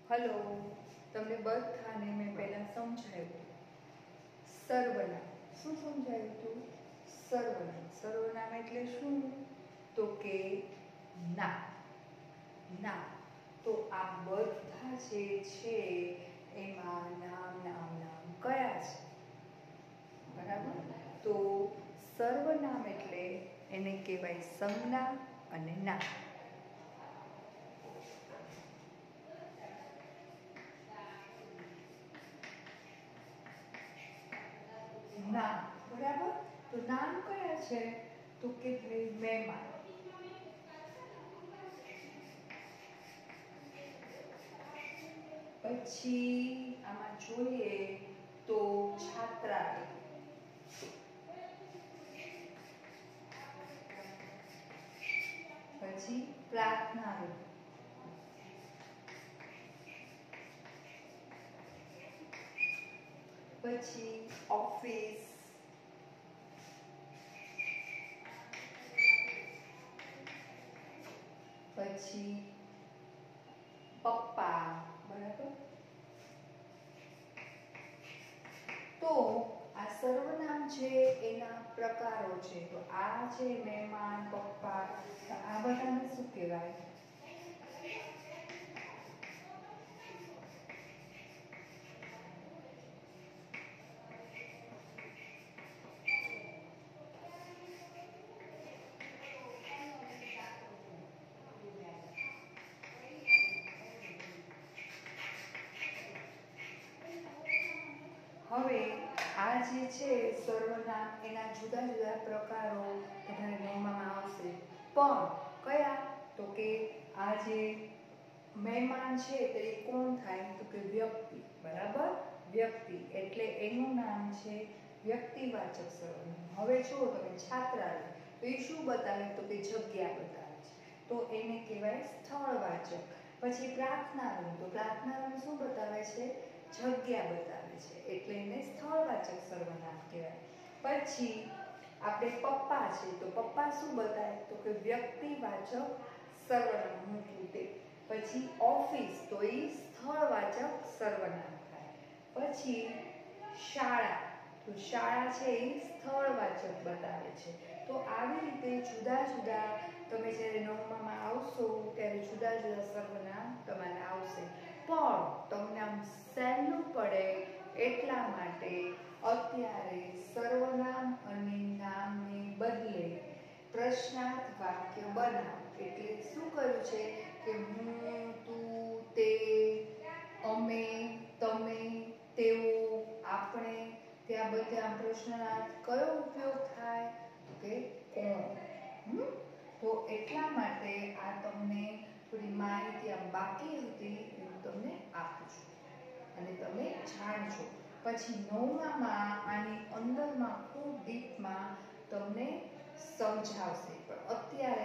Hello, તમને બધાને મેં પહેલાં સમજાવ્યું સર્વનામ. શું સમજાવ્યું હતું? સર્વનામ. સર્વનામ એટલે શું? તો કે નામ. તો આ બધા જે છે એમાં નામ કયા છે? બરાબર. તો સર્વનામ એટલે એને કહેવાય સંજ્ઞા અને નામ. નામ. બરાબર. તો નામ કયા છે? તો કે ભાઈ મહેમાન, પછી આમાં જોઈએ તો છાત્રાલય, પછી પ્રાર્થનાલય, પછી ઓફિસ, પછી પપ્પા. બરાબર. તો આ સર્વનામ છે એના પ્રકારો છે. તો આ છે મહેમાન, પપ્પા, આ બધાને શું કહેવાય? હવે આ જે છે સર્વનામ એના જુદા જુદા પ્રકારો તમારે નોંધવામાં આવશે. પણ કયા? તો કે આ જે મહેમાન છે તે કોણ થાય? તો કે વ્યક્તિ. બરાબર. વ્યક્તિ એટલે એનું નામ છે વ્યક્તિવાચક સર્વનામ. હવે જો તમે છાત્રાલય, તો એ શું બતાવે? તો કે જગ્યા બતાવે છે, તો એને કહેવાય સ્થળવાચક. પછી પ્રાર્થનાલય, તો પ્રાર્થનાલય શું બતાવે છે? જગ્યા બતાવે છે, એટલે એને સ્થળવાચક સર્વનામ કહેવાય. પછી આપણે પપ્પા છે, તો પપ્પા શું બતાવે? તો કે વ્યક્તિવાચક સર્વનામ મૂક્યું તે. પછી ઓફિસ, તો એ સ્થળવાચક સર્વનામ થાય. પછી શાળા, તો શાળા છે એ સ્થળવાચક બતાવે છે. તો આવી રીતે જુદા જુદા તમે જ્યારે નવમામાં આવશો ત્યારે જુદા જુદા સર્વનામ તમારે આવશે. પણ તમને આમ સહેલું પડે એટલા માટે અત્યારે સર્વનામ અને નામને બદલે પ્રશ્નાર્થ વાક્ય બનાવો. એટલે શું કર્યું છે કે હું, તું, તે, અમે, તમે, તેઓ, આપણે, ત્યાં બધા પ્રશ્નાર્થ કયો ઉપયોગ થાય? તો કે કોણ. તો એટલા માટે આ તમને થોડી માહિતી આ બાકી હતી એ હું તમને આપું છું અને તમે જાણજો. પછી નવમામાં આની અંદરમાં ખૂબ ડીપમાં તમને સમજાવશે. પણ અત્યારે